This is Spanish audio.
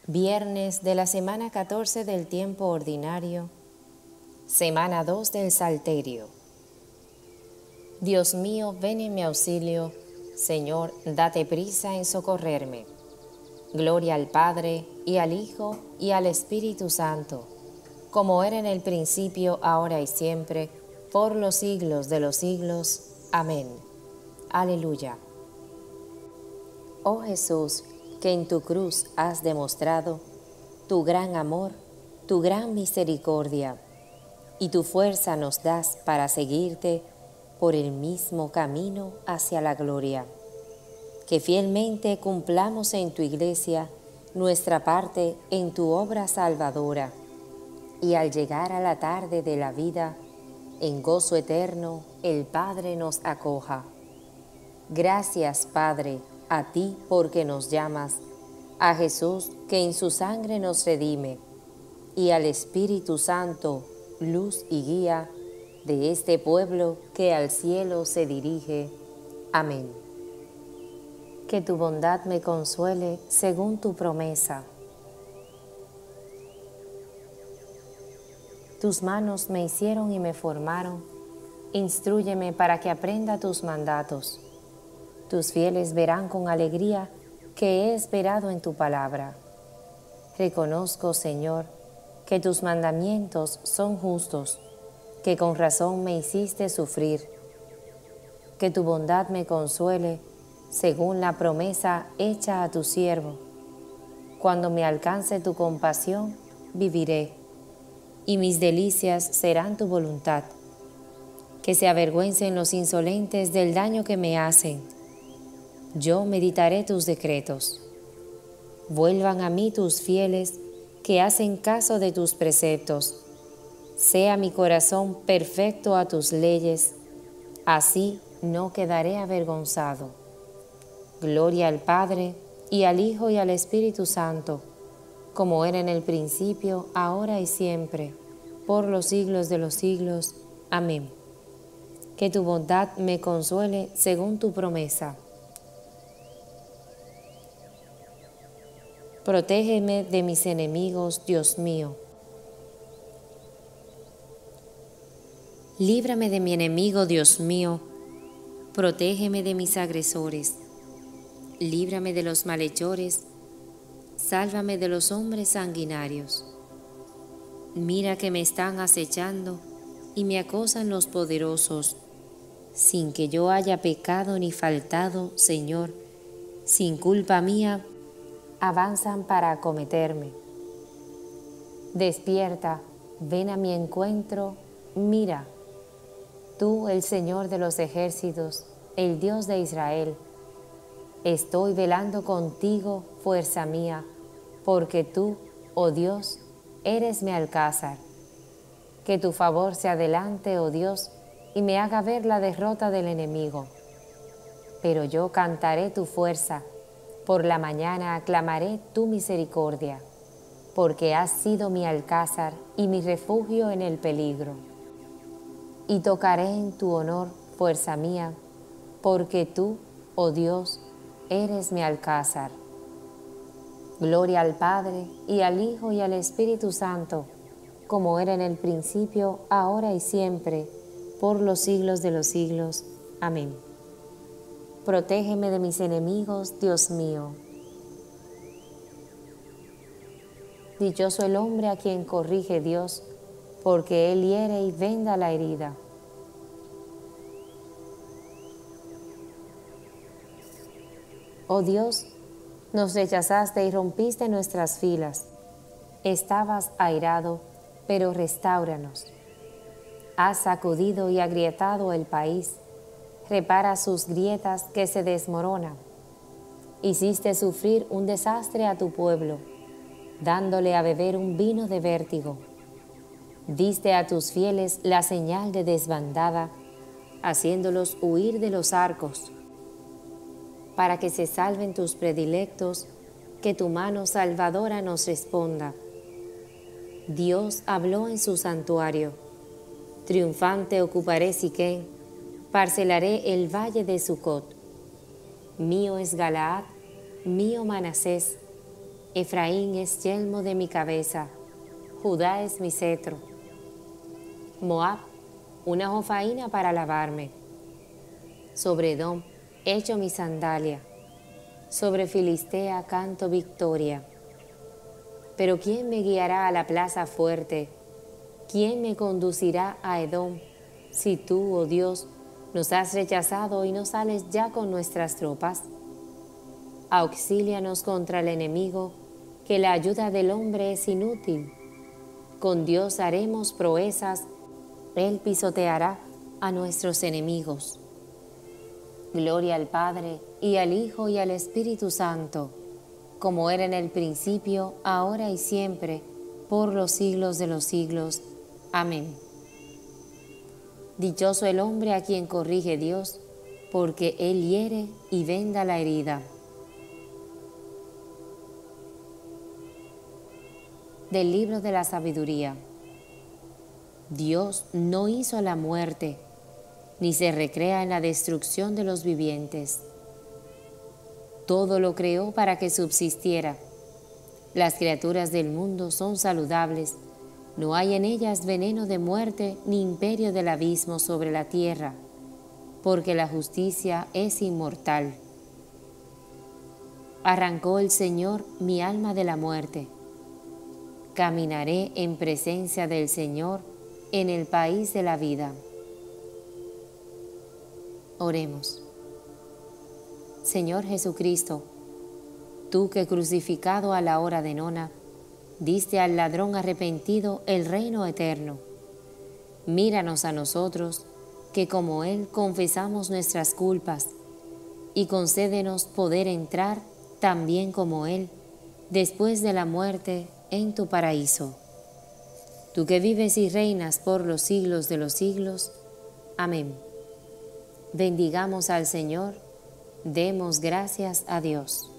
Viernes de la semana 14 del tiempo ordinario, semana 2 del Salterio. Dios mío, ven en mi auxilio, Señor, date prisa en socorrerme. Gloria al Padre, y al Hijo, y al Espíritu Santo, como era en el principio, ahora y siempre, por los siglos de los siglos. Amén. Aleluya. Oh Jesús, que en tu cruz has demostrado tu gran amor, tu gran misericordia, y tu fuerza nos das para seguirte por el mismo camino hacia la gloria. Que fielmente cumplamos en tu iglesia nuestra parte en tu obra salvadora, y al llegar a la tarde de la vida, en gozo eterno, el Padre nos acoja. Gracias, Padre, a ti porque nos llamas, a Jesús que en su sangre nos redime, y al Espíritu Santo, luz y guía de este pueblo que al cielo se dirige. Amén. Que tu bondad me consuele según tu promesa. Tus manos me hicieron y me formaron. Instrúyeme para que aprenda tus mandatos. Tus fieles verán con alegría que he esperado en tu palabra. Reconozco, Señor, que tus mandamientos son justos, que con razón me hiciste sufrir. Que tu bondad me consuele según la promesa hecha a tu siervo. Cuando me alcance tu compasión, viviré, y mis delicias serán tu voluntad. Que se avergüencen los insolentes del daño que me hacen. Yo meditaré tus decretos. Vuelvan a mí tus fieles que hacen caso de tus preceptos. Sea mi corazón perfecto a tus leyes, así no quedaré avergonzado. Gloria al Padre, y al Hijo, y al Espíritu Santo, como era en el principio, ahora y siempre, por los siglos de los siglos. Amén. Que tu bondad me consuele según tu promesa. Protégeme de mis enemigos, Dios mío. Líbrame de mi enemigo, Dios mío. Protégeme de mis agresores. Líbrame de los malhechores. Sálvame de los hombres sanguinarios. Mira que me están acechando y me acosan los poderosos, sin que yo haya pecado ni faltado, Señor, sin culpa mía, avanzan para acometerme. Despierta, ven a mi encuentro, mira. Tú, el Señor de los ejércitos, el Dios de Israel, estoy velando contigo, fuerza mía, porque tú, oh Dios, eres mi alcázar. Que tu favor se adelante, oh Dios, y me haga ver la derrota del enemigo. Pero yo cantaré tu fuerza, por la mañana aclamaré tu misericordia, porque has sido mi alcázar y mi refugio en el peligro. Y tocaré en tu honor, fuerza mía, porque tú, oh Dios, eres mi alcázar. Gloria al Padre, y al Hijo, y al Espíritu Santo, como era en el principio, ahora y siempre, por los siglos de los siglos. Amén. Protégeme de mis enemigos, Dios mío. Dichoso el hombre a quien corrige Dios, porque Él hiere y venda la herida. Oh Dios, nos rechazaste y rompiste nuestras filas. Estabas airado, pero restáuranos. Has sacudido y agrietado el país. Repara sus grietas que se desmoronan. Hiciste sufrir un desastre a tu pueblo, dándole a beber un vino de vértigo. Diste a tus fieles la señal de desbandada, haciéndolos huir de los arcos, para que se salven tus predilectos, que tu mano salvadora nos responda. Dios habló en su santuario. Triunfante ocuparé Siquén, parcelaré el valle de Sucot. Mío es Galaad, mío Manasés, Efraín es yelmo de mi cabeza, Judá es mi cetro. Moab, una jofaina para lavarme. Sobre Edom echo mi sandalia, sobre Filistea canto victoria. Pero ¿quién me guiará a la plaza fuerte? ¿Quién me conducirá a Edom? Si tú, oh Dios, nos has rechazado y no sales ya con nuestras tropas. Auxílianos contra el enemigo, que la ayuda del hombre es inútil. Con Dios haremos proezas, Él pisoteará a nuestros enemigos. Gloria al Padre, y al Hijo, y al Espíritu Santo, como era en el principio, ahora y siempre, por los siglos de los siglos. Amén. Dichoso el hombre a quien corrige Dios, porque Él hiere y venda la herida. Del libro de la sabiduría. Dios no hizo la muerte, ni se recrea en la destrucción de los vivientes. Todo lo creó para que subsistiera. Las criaturas del mundo son saludables, no hay en ellas veneno de muerte ni imperio del abismo sobre la tierra, porque la justicia es inmortal. Arrancó el Señor mi alma de la muerte. Caminaré en presencia del Señor en el país de la vida. Oremos. Señor Jesucristo, tú que crucificado a la hora de nona, diste al ladrón arrepentido el reino eterno. Míranos a nosotros, que como Él confesamos nuestras culpas, y concédenos poder entrar también como Él, después de la muerte, en tu paraíso. Tú que vives y reinas por los siglos de los siglos. Amén. Bendigamos al Señor, demos gracias a Dios.